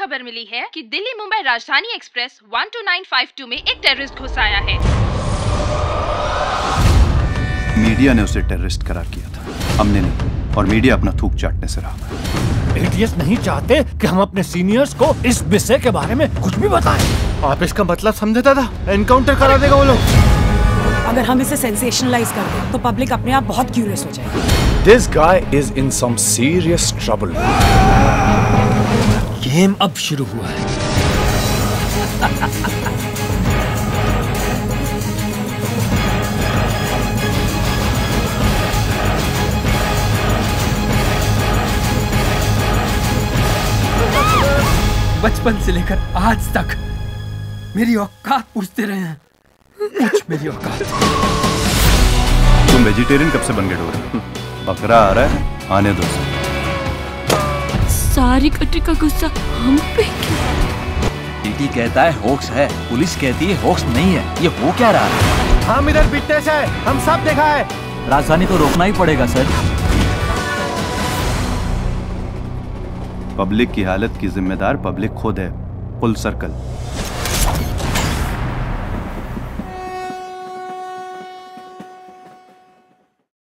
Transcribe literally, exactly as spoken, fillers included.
खबर मिली है कि Delhi Mumbai Rajdhani express one two nine five two में एक टेररिस्ट घुस आया है। मीडिया ने उसे टेररिस्ट करार किया था, हमने नहीं, और मीडिया अपना थूक चाटने से रहा। एटीएस नहीं चाहते कि हम अपने सीनियर्स को इस विषय के बारे में कुछ भी बताएं। आप इसका मतलब समझे दादा? एनकाउंटर करा देगा वो लोग। अगर हम इसे सेंसेशनलाइज कर दें तो पब्लिक अपने आप बहुत क्यूरियस हो जाएगी। This guy is in some serious trouble. Game अब शुरू हुआ है। बचपन से लेकर आज तक मेरी औकात पूछते रहे हैं। पूछ मेरी औकात। तुम वेजिटेरियन कब से बन गए डोरे? बकरा आ रहा है, आने दो। सारी कंट्री का गुस्सा हम पे क्यों? टीटी कहता है होक्स है, पुलिस कहती है होक्स नहीं है। ये हो क्या रहा है? हम इधर विटनेस है, हम सब देखा है। राजधानी को रोकना ही पड़ेगा सर। पब्लिक की हालत की जिम्मेदार पब्लिक खुद है। Full circle.